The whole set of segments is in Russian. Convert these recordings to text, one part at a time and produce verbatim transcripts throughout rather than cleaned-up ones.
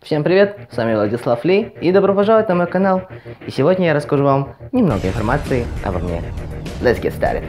Всем привет, с вами Владислав Ли, и добро пожаловать на мой канал. И сегодня я расскажу вам немного информации обо мне. Let's get started.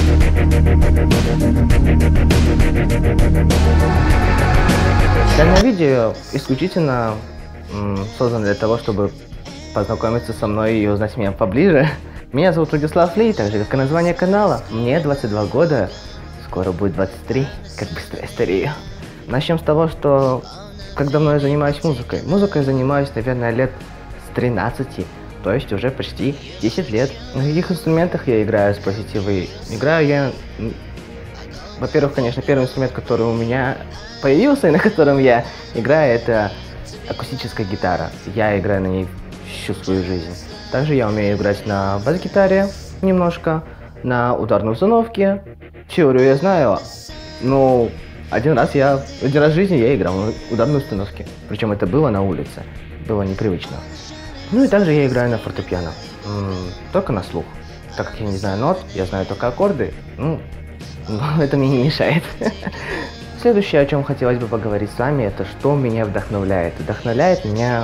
Данное видео исключительно м, создано для того, чтобы познакомиться со мной и узнать меня поближе. Меня зовут Владислав Ли, так же как и название канала. Мне двадцать два года, скоро будет двадцать три, как быстро я старею. Начнем с того, что как давно я занимаюсь музыкой. Музыкой занимаюсь, наверное, лет с тринадцати, то есть уже почти десять лет. На каких инструментах я играю, спросите вы? Играю я... Во-первых, конечно, первый инструмент, который у меня появился и на котором я играю, это акустическая гитара. Я играю на ней всю свою жизнь. Также я умею играть на бас-гитаре немножко, на ударной установке. Теорию я знаю, но один раз я, один раз в жизни я играл на ударной установке. Причем это было на улице, было непривычно. Ну и также я играю на фортепиано, М-м, только на слух. Так как я не знаю нот, я знаю только аккорды, ну, это мне не мешает. Следующее, о чем хотелось бы поговорить с вами, это что меня вдохновляет. Вдохновляет меня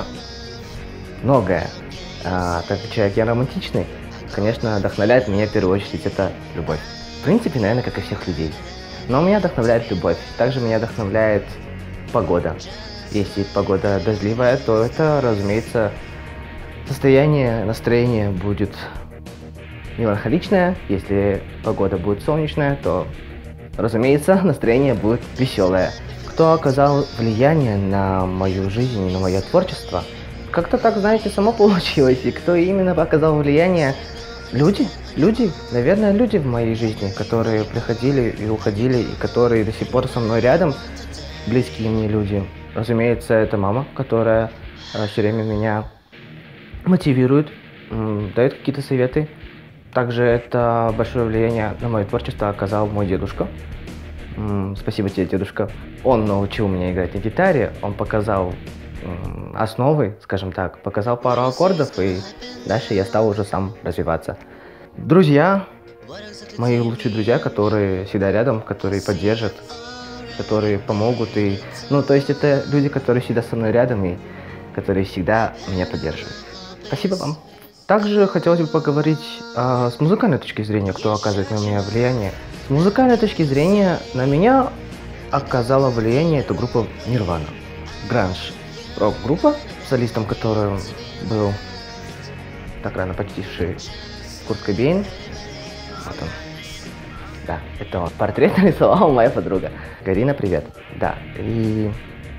многое. А, так как человек я романтичный, конечно, вдохновляет меня в первую очередь это любовь. В принципе, наверное, как и всех людей. Но меня вдохновляет любовь. Также меня вдохновляет погода. Если погода дождливая, то это, разумеется, состояние, настроение будет меланхоличное. Если погода будет солнечная, то, разумеется, настроение будет веселое. Кто оказал влияние на мою жизнь и на мое творчество? Как-то так, знаете, само получилось. И кто именно оказал влияние? Люди, люди, наверное, люди в моей жизни, которые приходили и уходили, и которые до сих пор со мной рядом, близкие мне люди. Разумеется, это мама, которая э, все время меня мотивирует, м, дает какие-то советы. Также это большое влияние на мое творчество оказал мой дедушка. М, спасибо тебе, дедушка. Он научил меня играть на гитаре, он показал основы, скажем так, показал пару аккордов, и дальше я стал уже сам развиваться. Друзья, мои лучшие друзья, которые всегда рядом, которые поддержат, которые помогут, и, ну, то есть это люди, которые всегда со мной рядом и которые всегда меня поддерживают. Спасибо вам. Также хотелось бы поговорить а, с музыкальной точки зрения, кто оказывает на меня влияние. С музыкальной точки зрения на меня оказала влияние эта группа Nirvana, гранж. Рок-группа, солистом которой был так рано почтивший Курт Кобейн. Вот он. Да, это вот портрет нарисовала моя подруга. Карина, привет. Да, и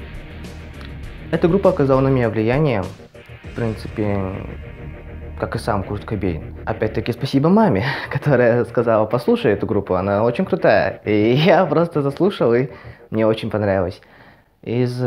эта группа оказала на меня влияние, в принципе, как и сам Курт Кобейн. Опять-таки спасибо маме, которая сказала, послушай эту группу, она очень крутая. И я просто заслушал, и мне очень понравилось. Из...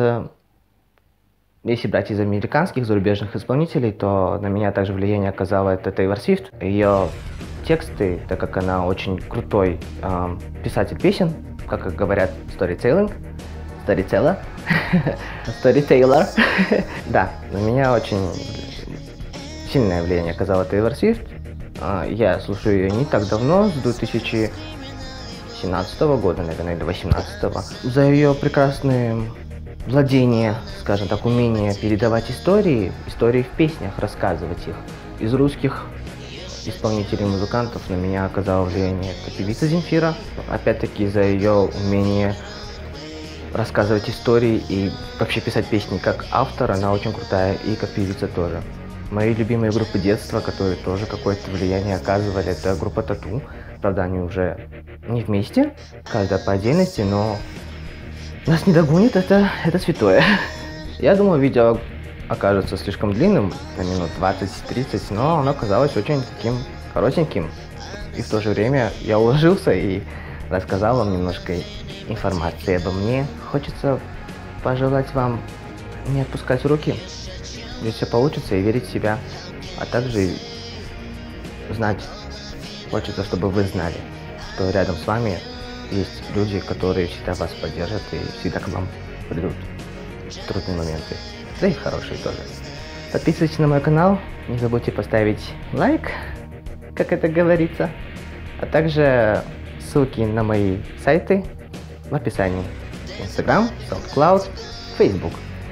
Если брать из американских зарубежных исполнителей, то на меня также влияние оказала это Тейлор Свифт. Ее тексты, так как она очень крутой э, писатель песен, как говорят, storytelling, storyteller, storyteller. Да, на меня очень сильное влияние оказала Тейлор Свифт. Я слушаю ее не так давно, с две тысячи семнадцатого года, наверное, или две тысячи восемнадцатого. За ее прекрасные владение, скажем так, умение передавать истории, истории в песнях, рассказывать их. Из русских исполнителей, музыкантов на меня оказало влияние это певица Земфира. Опять-таки за ее умение рассказывать истории и вообще писать песни как автор, она очень крутая, и как певица тоже. Мои любимые группы детства, которые тоже какое-то влияние оказывали, это группа Тату. Правда, они уже не вместе, каждая по отдельности, но нас не догонит, это, это святое. Я думал, видео окажется слишком длинным, на минут двадцать-тридцать, но оно оказалось очень таким коротеньким. И в то же время я уложился и рассказал вам немножко информации обо мне. Хочется пожелать вам не отпускать руки, ведь все получится, и верить в себя. А также знать, хочется, чтобы вы знали, что рядом с вами есть люди, которые всегда вас поддержат и всегда к вам придут в трудные моменты. Да и хорошие тоже. Подписывайтесь на мой канал, не забудьте поставить лайк, как это говорится. А также ссылки на мои сайты в описании. Instagram, SoundCloud, Facebook.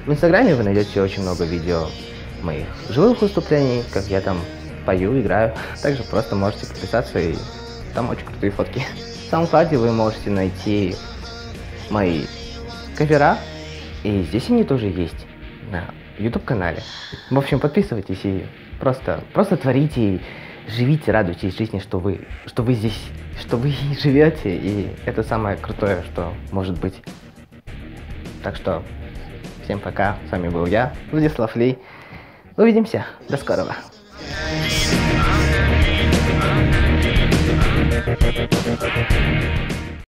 В Инстаграме вы найдете очень много видео моих живых выступлений, как я там пою, играю. Также просто можете подписаться, и там очень крутые фотки. В SoundCloud вы можете найти мои кавера, и здесь они тоже есть на YouTube-канале. В общем, подписывайтесь и просто, просто творите, и живите, радуйтесь жизни, что вы, что вы здесь, что вы живете, и это самое крутое, что может быть. Так что всем пока, с вами был я, Владислав Ли. Увидимся, до скорого. Thank you.